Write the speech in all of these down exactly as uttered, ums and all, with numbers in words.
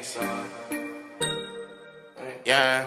Yeah.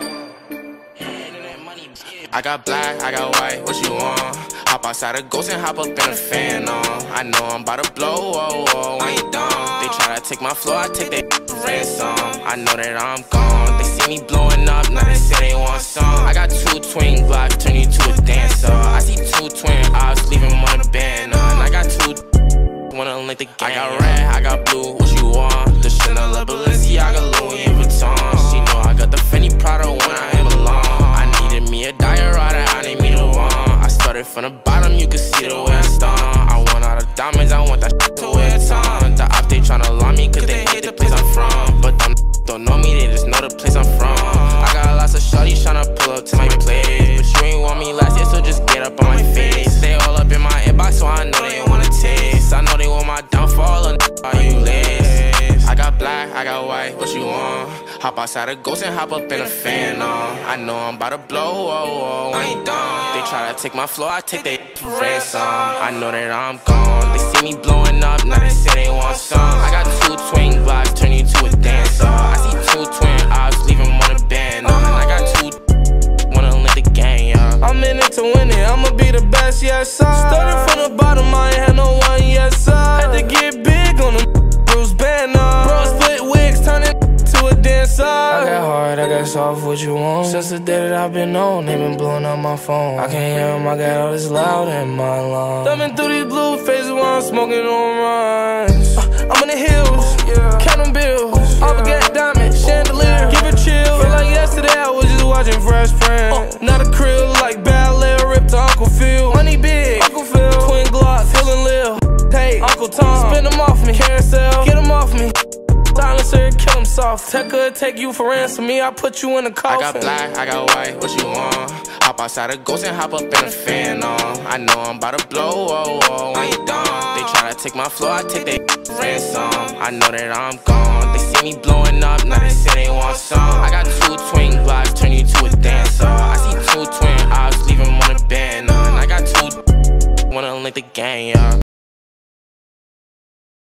I got black, I got white, what you want? Hop outside a ghost and hop up in a fan on. I know I'm about to blow, oh, oh, I ain't dumb. They try to take my floor, I take their ransom. I know that I'm gone. They see me blowing up, now they say they want some. I got two twin blocks, turn you to a dancer. I see two twin eyes, leaving one a band on. I got two, wanna link the game. I got red, I got blue, what you want? The Chanel, La Balenciaga, Louis Vuitton. She know I got the Fendi Prada when I belong. I needed me a diorata, I need me the one. I started from the bottom, you can see the way I stomp. I want all the diamonds, I want that shit to wear a ton. The op, they tryna alarm me, cause they hate the place I'm from. But them don't know me, they just know the place I'm from. I got lots of shorties tryna pull up to my place, but you ain't want me last year, so just get up on my face. They all up in my inbox, so I know they wanna taste. I know they want my downfall, and are you lace? I got black, I got white, what you want? Hop outside a ghost and hop up in a fan on. I know I'm about to blow, oh, oh, I ain't dumb. They try to take my floor, I take their ransom. I know that I'm gone. They see me blowing up, now they say they want some. I got two twin blocks, turn you to a dancer. I see two twin eyes, leaving one a band on. I got two, wanna link the gang, yeah. I'm in it to win it, I'ma be the best, yes sir. Started from the bottom, I ain't had no one, yes sir. Had to get big on them Bruce Banner. Bro, split wigs, turn it to a dancer. I got hard, I got soft, what you want? Since the day that I've been on, they been blowing up my phone. I can't hear them, I got all this loud in my lungs. Thumbing through these blue faces while I'm smoking on runs. uh, I'm in the hills, yeah. Counting bills, uh, all forget diamonds, chandelier. Give it chill, feel like yesterday I was just watching Fresh Prince. uh, Not a crib, like ballet, ripped to Uncle Phil. Money big, Uncle Phil. Twin Glock, feeling Lil. Hey, Uncle Tom, spin them off me. Carousel, get them off me. Silencer, kill him soft. Tech could take you for ransom. Me, I put you in a coffin. I got black, I got white, what you want? Hop outside a ghost and hop up in a fan on. I know I'm about to blow, oh, oh, I ain't dumb. They try to take my floor, I take their ransom. I know that I'm gone. They see me blowing up, now they say they want some. I got two twin blocks, turn you to a